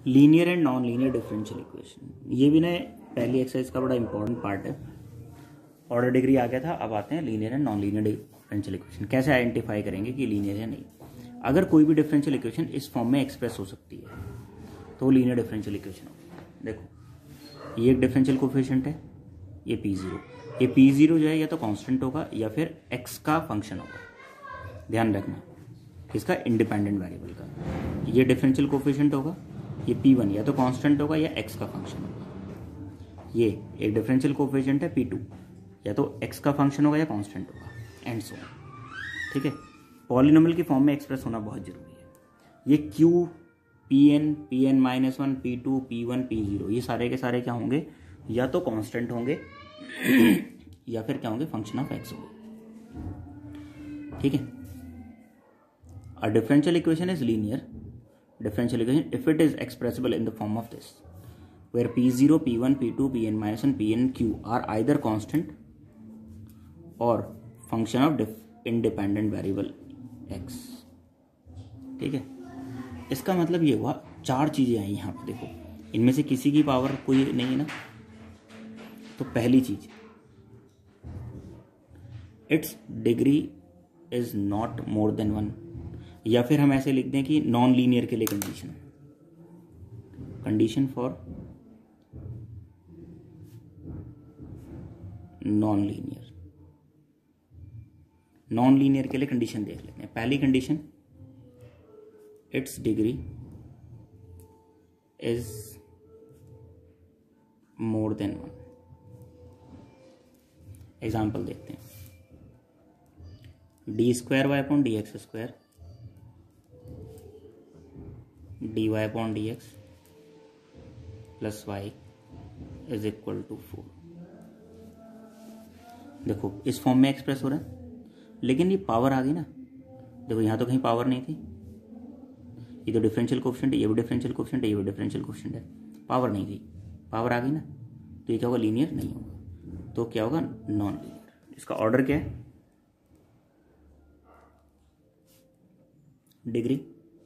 Linear and non linear differential equation, ये भी ना पहली एक्सरसाइज का बड़ा इंपॉर्टेंट पार्ट है। ऑर्डर डिग्री आ गया था, अब आते हैं linear and non linear differential equation. कैसे आइडेंटिफाई करेंगे कि लीनियर है नहीं। अगर कोई भी डिफरेंशियल इक्वेशन इस फॉर्म में एक्सप्रेस हो सकती है तो लीनियर डिफरेंशियल इक्वेशन होगी। देखो ये एक डिफरेंशियल कोफिशिएंट है, ये P0। ये P0 जो है या तो कांस्टेंट होगा या फिर x का फंक्शन होगा। ध्यान रखना इसका इंडिपेंडेंट वेरिएबल का। ये डिफरेंशियल कोफिशिएंट होगा, ये P1 या तो कांस्टेंट होगा या x का फंक्शन होगा। ये एक डिफरेंशियल कोफिशिएंट है P2, या तो x का फंक्शन होगा या कांस्टेंट होगा, एंड सो ऑन। ठीक है, पॉलिनोमियल की फॉर्म में एक्सप्रेस होना बहुत जरूरी है। ये Q, Pn, Pn-1, P2, P1, P0 ये सारे के सारे क्या होंगे, या तो कांस्टेंट होंगे या फिर क्या होंगे, फंक्शन ऑफ x होंगे। ठीक है, a differential equation is linear differential equation if it is expressible in the form of this, where P0, P1, P2, Pn-1, Pn, Q are either constant or function of independent variable x। ठीक है, इसका मतलब ये हुआ चार चीजें आई यहाँ पर। देखो इनमें से किसी की पावर कोई नहीं है ना, तो पहली चीज its degree is not more than 1, या फिर हम ऐसे लिख दें कि नॉन लीनियर के लिए कंडीशन फॉर नॉन लीनियर के लिए कंडीशन देख लेते हैं। पहली condition, its degree is more than 1। Example देखते हैं, d²y/dx² dy/dx plus y is equal to 4। देखो इस फॉर्म में एक्सप्रेस हो रहा है, लेकिन ये पावर आ गई ना। देखो यहाँ तो कहीं पावर नहीं थी, ये तो डिफरेंशियल कोएफिशिएंट है, ये भी डिफरेंशियल कोएफिशिएंट है, ये भी डिफरेंशियल कोएफिशिएंट है, पावर नहीं थी, पावर आ गई ना, तो ये क्या होगा, लीनियर नहीं होगा। तो क्या होगा, नॉन लीनियर। इसका ऑर्डर क्या है, डिग्री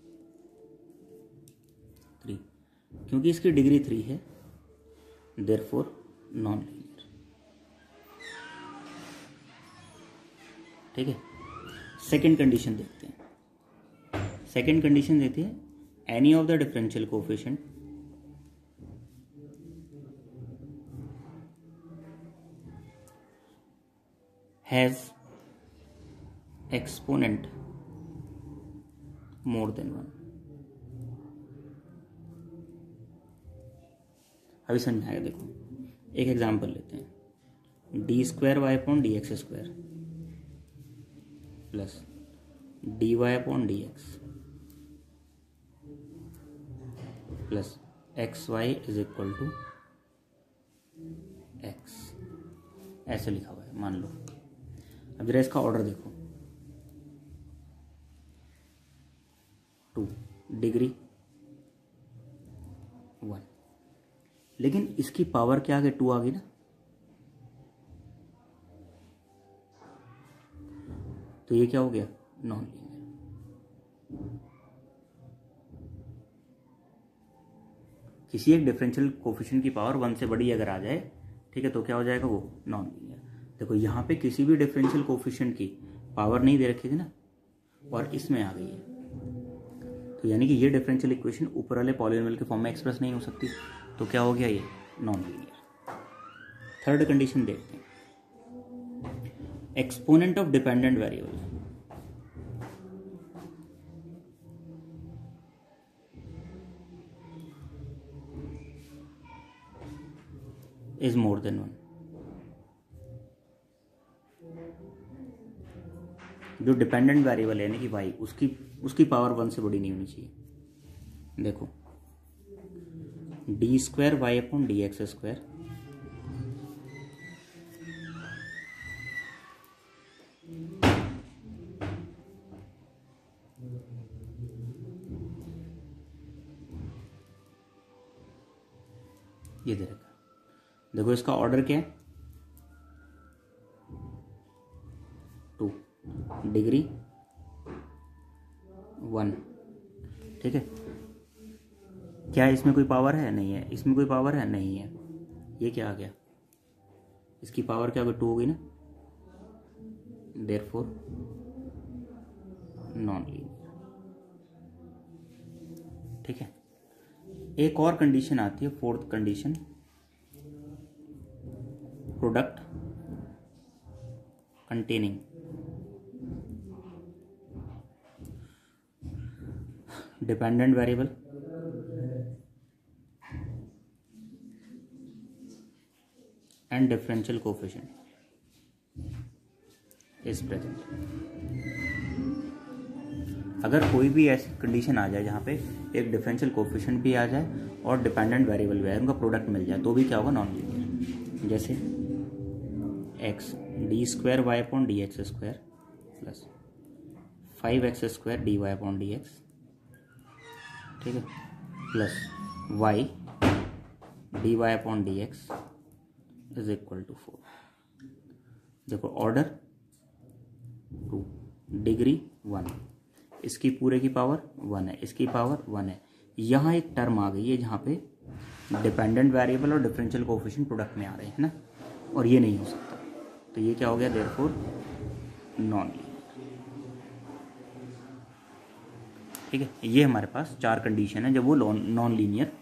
3, क्योंकि इसकी डिग्री 3 है, देयरफॉर नॉन लीनियर। ठीक है, सेकंड कंडीशन देखते हैं। सेकंड कंडीशन देती है, any of the differential coefficient has exponent more than 1। अभी समझ आएगा। देखो एक एग्जांपल लेते हैं, d²y/dx² plus dy/dx plus xy is equal to x, ऐसे लिखा हुआ है मान लो। अब जरा इसका ऑर्डर देखो, 2 डिग्री 1, लेकिन इसकी पावर क्या आ गई, 2 आ गई ना, तो ये क्या हो गया, नॉन लीनियर। किसी एक डिफरेंशियल कोएफिशिएंट की पावर 1 से बड़ी अगर आ जाए, ठीक है, तो क्या हो जाएगा, वो नॉन लीनियर। देखो यहाँ पे किसी भी डिफरेंशियल कोएफिशिएंट की पावर नहीं दे रखी थी ना, और इसमें आ गई है, तो यानी कि ये डिफरेंशियल इक्वेशन ऊपर वाले पॉलिनोमियल के फॉर्म में एक्सप्रेस नहीं हो सकती, तो क्या हो गया, ये नॉन लीनियर। थर्ड कंडीशन देखते हैं, exponent of dependent variable is more than 1। जो डिपेंडेंट वेरिएबल है यानी कि y, उसकी पावर 1 से बड़ी नहीं होनी चाहिए। देखो d²y/dx² ये दे रखा। देखो इसका ऑर्डर क्या है, 2 डिग्री 1। ठीक है, क्या इसमें कोई पावर है? नहीं है। इसमें कोई पावर है? नहीं है। ये क्या आ गया? इसकी पावर क्या होगी? 2 होगी ना, देयरफॉर नॉन लीनियर। ठीक है। एक और कंडीशन आती है, fourth condition, product containing dependent variable and differential coefficient is present. अगर कोई भी ऐसी कंडीशन आ जाए जहाँ पे एक डिफरेंशियल कोफिशिएंट भी आ जाए और डिपेंडेंट वेरिएबल भी आए, उनका प्रोडक्ट मिल जाए, तो भी क्या होगा? Non linear. जैसे x d² y upon dx² plus 5x² dy upon dx, ठीक है, plus y dy upon dx is equal to 4। देखो ऑर्डर 2, डिग्री 1, इसकी पूरे की पावर 1 है, इसकी पावर 1 है। यहाँ एक टर्म आ गई है जहाँ पे डिपेंडेंट वेरिएबल और डिफरेंशियल कोएफिशिएंट प्रोडक्ट में आ रहे हैं ना, और ये नहीं हो सकता, तो ये क्या हो गया? Therefore non linear. ठीक है, ये हमारे पास 4 कंडीशन है जब वो नॉन लीनियर